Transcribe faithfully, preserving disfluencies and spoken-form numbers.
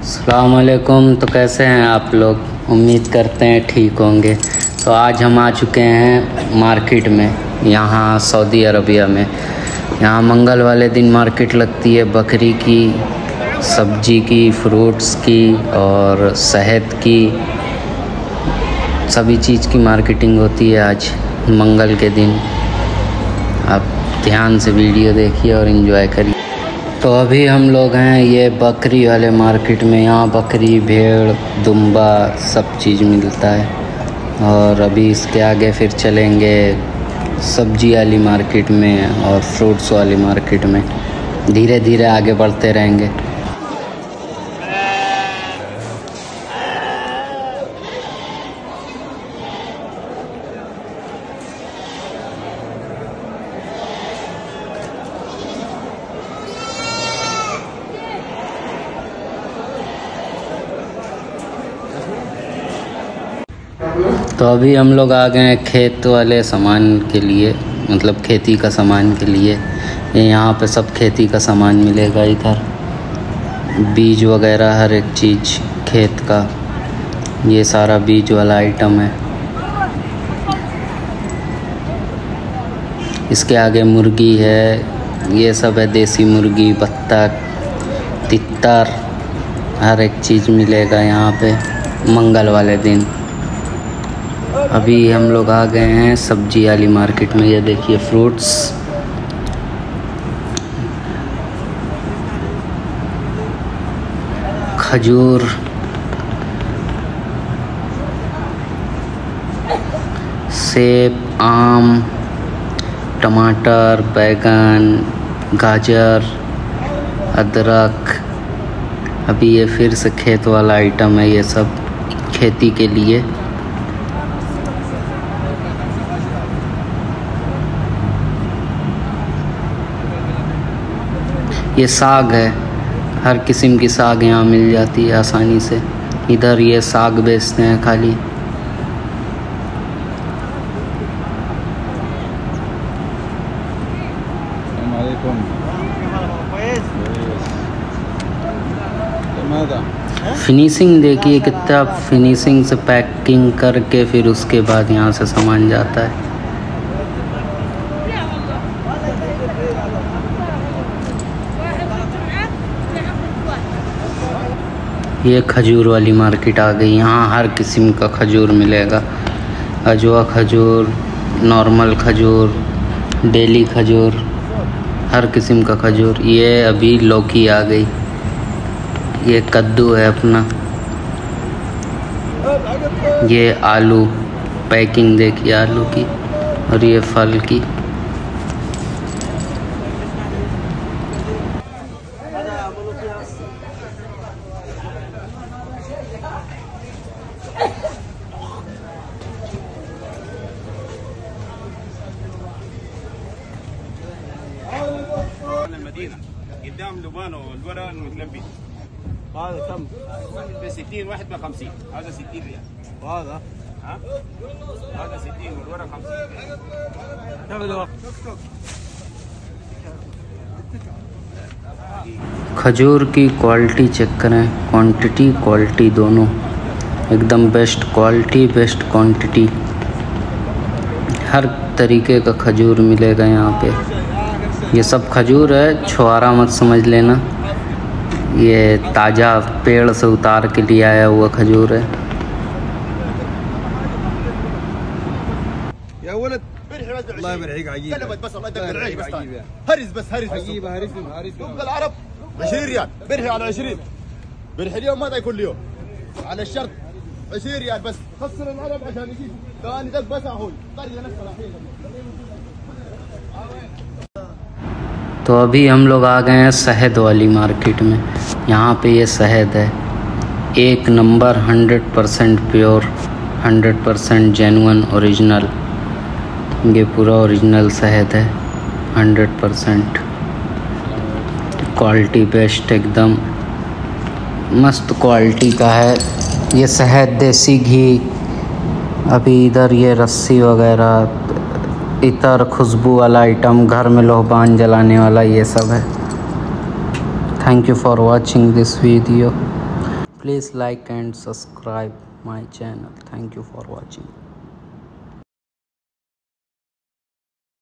अस्सलाम वालेकुम। तो कैसे हैं आप लोग? उम्मीद करते हैं ठीक होंगे। तो आज हम आ चुके हैं मार्केट में, यहाँ सऊदी अरबिया में। यहाँ मंगल वाले दिन मार्केट लगती है बकरी की, सब्जी की, फ्रूट्स की और शहद की, सभी चीज़ की मार्केटिंग होती है आज मंगल के दिन। आप ध्यान से वीडियो देखिए और एंजॉय करिए। तो अभी हम लोग हैं ये बकरी वाले मार्केट में। यहाँ बकरी, भेड़, दुम्बा सब चीज़ मिलता है। और अभी इसके आगे फिर चलेंगे सब्जी वाली मार्केट में और फ्रूट्स वाली मार्केट में। धीरे धीरे आगे बढ़ते रहेंगे। तो अभी हम लोग आ गए हैं खेत वाले सामान के लिए, मतलब खेती का सामान के लिए। ये यहाँ पे सब खेती का सामान मिलेगा इधर, बीज वगैरह हर एक चीज़ खेत का। ये सारा बीज वाला आइटम है। इसके आगे मुर्गी है, ये सब है देसी मुर्गी, बत्तख, तितर, हर एक चीज़ मिलेगा यहाँ पे मंगल वाले दिन। अभी हम लोग आ गए हैं सब्जी वाली मार्केट में। ये देखिए फ्रूट्स, खजूर, सेब, आम, टमाटर, बैगन, गाजर, अदरक। अभी ये फिर से खेत वाला आइटम है, ये सब खेती के लिए। ये साग है, हर किस्म की साग यहाँ मिल जाती है आसानी से। इधर ये साग बेचते हैं खाली। फिनिशिंग देखिए कितना फिनिशिंग से पैकिंग करके फिर उसके बाद यहाँ से सामान जाता है। ये खजूर वाली मार्केट आ गई। यहाँ हर किस्म का खजूर मिलेगा, अजवा खजूर, नॉर्मल खजूर, डेली खजूर, हर किस्म का खजूर। ये अभी लौकी आ गई। ये कद्दू है अपना। ये आलू, पैकिंग देखिए आलू की। और ये फल की। قدام لبانه والورق المتلبي هذا كم؟ واحد ب ستين، واحد ب خمسين. هذا ستين ريال. وهذا؟ ها؟ هذا ستين والورق خمسين. كم الورق؟ खजूर की क्वालिटी चेक करें, क्वांटिटी क्वालिटी दोनों एकदम बेस्ट क्वालिटी बेस्ट क्वांटिटी। हर तरीके का खजूर मिलेगा यहाँ पे। ये सब खजूर है, छुआरा मत समझ लेना। ये ताज़ा पेड़ से उतार के लिए आया हुआ खजूर है। الله يبارك عجيب. كلمت بس الله يدبر عيش بس هرس بس هرس عجيب. هرس هرس سوق العرب عشرين ريال برحي على عشرين. برحي اليوم ما كل يوم على الشرط عشرين ريال بس. خسر العرب عشان يجيب ثاني دق بس اهون قريه نفسها الحين. तो अभी हम लोग आ गए हैं शहद वाली मार्केट में। यहाँ पे ये शहद है एक number, hundred percent pure, hundred percent genuine original. ये पूरा ओरिजिनल शहद है, हंड्रेड परसेंट क्वालिटी बेस्ट, एकदम मस्त क्वालिटी का है ये शहद। देसी घी। अभी इधर ये रस्सी वगैरह, इतर, खुशबू वाला आइटम, घर में लोहबान जलाने वाला, ये सब है। Thank you for watching this video. Please like and subscribe my channel. Thank you for watching.